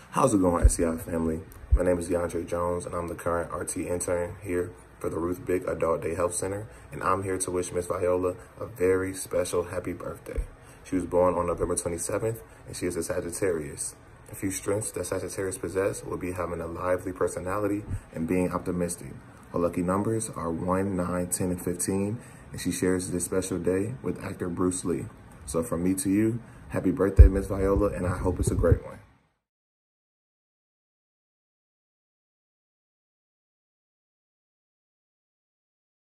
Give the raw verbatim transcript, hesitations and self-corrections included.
How's it going, S C I family? My name is DeAndre Jones, and I'm the current R T intern here for the Ruth Big Adult Day Health Center, and I'm here to wish Miss Viola a very special happy birthday. She was born on November twenty-seventh, and she is a Sagittarius. A few strengths that Sagittarius possess will be having a lively personality and being optimistic. Her lucky numbers are one, nine, ten, and fifteen, and she shares this special day with actor Bruce Lee. So from me to you, happy birthday, Miss Viola, and I hope it's a great one.